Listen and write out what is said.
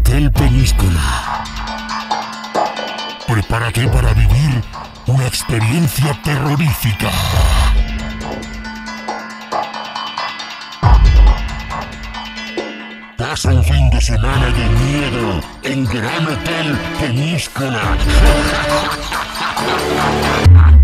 Hotel Peníscola. Prepárate para vivir una experiencia terrorífica. Pasa un fin de semana de miedo en Gran Hotel Peníscola.